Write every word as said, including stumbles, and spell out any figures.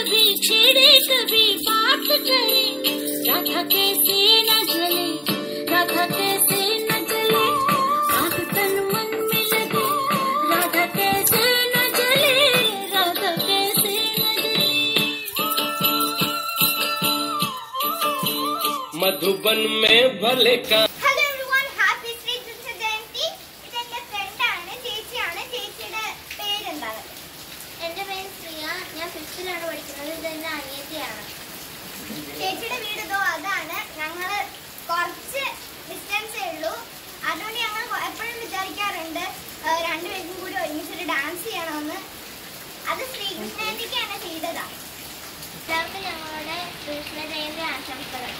कभी छेड़े कभी बात करे, राधा कैसे न जले, राधा कैसे न जले, आग तन मन में लगे, राधा कैसे न जले, राधा कैसे न जले। मधुबन में भले का ചേച്ചിയുടെ വീട് ഇതോ അതാണ്. ഞങ്ങള് കുറച്ച് ഡിസ്റ്റൻസേ ഉള്ളൂ. അതുകൊണ്ട് ഞങ്ങൾ എപ്പോഴും വിചാരിക്കാറുണ്ട് രണ്ടുപേരും കൂടി ഒരുമിച്ചൊരു ഡാൻസ് ചെയ്യണമെന്ന്. അത് ശ്രീകൃഷ്ണന്റെയാണ് ചെയ്തതാ. എല്ലാവർക്കും ഞങ്ങളുടെ കൃഷ്ണ ജയന്തി ആശംസകൾ.